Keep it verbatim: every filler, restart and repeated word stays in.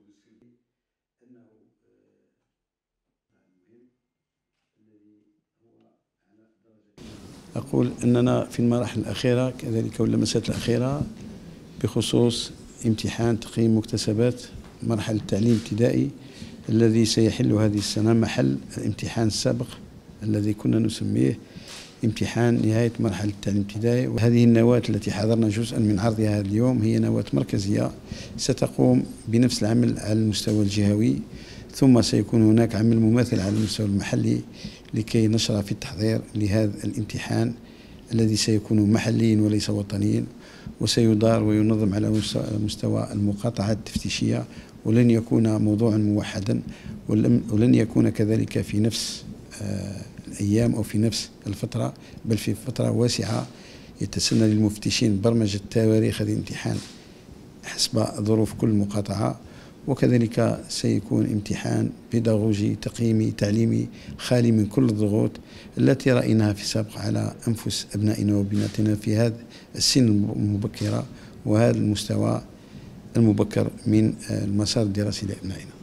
السري أنه المهم الذي هو على درجة. أقول أننا في المراحل الأخيرة كذلك واللمسات الأخيرة بخصوص امتحان تقييم مكتسبات مرحلة التعليم الابتدائي الذي سيحل هذه السنة محل الامتحان السابق الذي كنا نسميه امتحان نهاية مرحلة التعليم الابتدائي. وهذه النواة التي حضرنا جزءا من عرضها اليوم هي نواة مركزية ستقوم بنفس العمل على المستوى الجهوي، ثم سيكون هناك عمل مماثل على المستوى المحلي لكي نشرع في التحضير لهذا الامتحان الذي سيكون محليا وليس وطنيا، وسيدار وينظم على مستوى المقاطعة التفتيشية، ولن يكون موضوعا موحدا، ولن يكون كذلك في نفس الأيام أو في نفس الفترة، بل في فترة واسعة يتسنى للمفتشين برمجة تواريخ هذا الامتحان حسب ظروف كل مقاطعة. وكذلك سيكون امتحان بيداغوجي تقييمي تعليمي خالي من كل الضغوط التي رأيناها في السابق على أنفس أبنائنا وبناتنا في هذا السن المبكرة وهذا المستوى المبكر من المسار الدراسي لأبنائنا.